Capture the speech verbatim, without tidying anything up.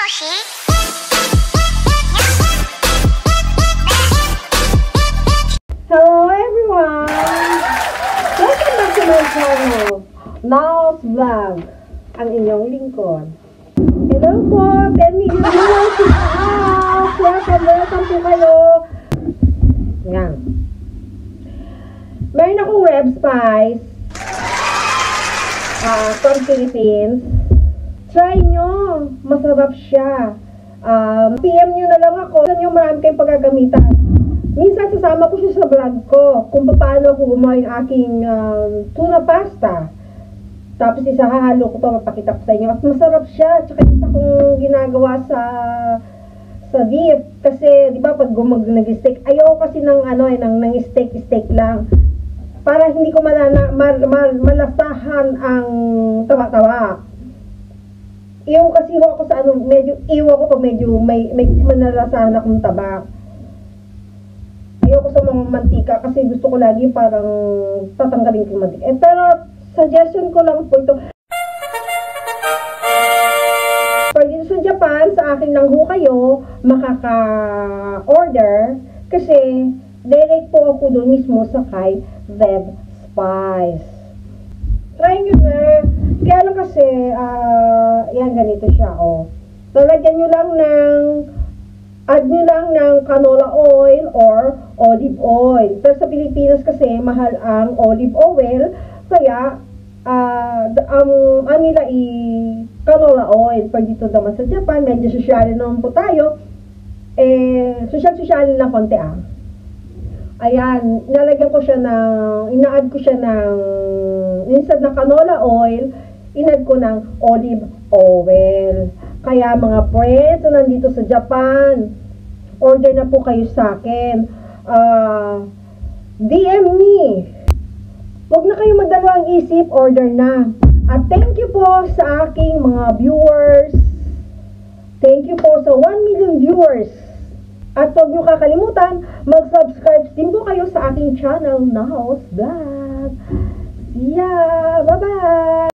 Hoshi. Hello everyone! Welcome back to my channel, Nao's Vlog, ang inyong lingkod. Hello po, ten million viewers in the house! Welcome, welcome po kayo! Yan. Meron akong Reb Spice uh, from Philippines. Try nyo! Masarap siya. Um, P M nyo na lang ako. Saan nyo marami kayong pagagamitan. Minsan sasama ko siya sa vlog ko kung paano ako gumawa yung aking um, tuna pasta. Tapos isa hahalo ko pa, mapakita ko sa inyo. At masarap siya. Tsaka isa kong ginagawa sa sa beef. Kasi, di ba, pag gumag nag-steak, ayaw kasi ng ano eh, ng, ng steak-steak lang. Para hindi ko malana, mal, mal, malasahan ang tawa-tawa. Iyaw kasi ho ako sa ano, medyo, iyaw ako pag medyo may, may manalasahan akong taba. Ayoko sa mga mantika kasi gusto ko lagi parang tatanggalin ko yung mantika. Eh, pero suggestion ko lang po ito. Pag dito sa Japan, sa akin lang ho kayo makaka-order kasi direct po ako doon mismo sa kay Reb Spice. Try nyo na. Kaya lang kasi, uh, yan, ganito siya, oh. Lalagyan nyo lang ng add nyo lang ng canola oil or olive oil. Pero sa Pilipinas kasi, mahal ang olive oil. Kaya, uh, ang ano nila i canola oil. Pero dito naman sa Japan, medyo sosyalin naman po tayo. Eh, sosyal-sosyalin lang konti ah. Ayan, nalagyan ko siya ng, ina-add ko siya ng, instead na canola oil, in-add ko ng olive oil. Kaya mga friends na nandito sa Japan, order na po kayo sa akin. Uh, D M me. Huwag na kayo magdalawang isip, order na. At thank you po sa aking mga viewers. Thank you po sa one million viewers. At huwag nyo kakalimutan, mag-subscribe din po kayo sa aking channel, Nao's Vlog. See ya! Bye-bye!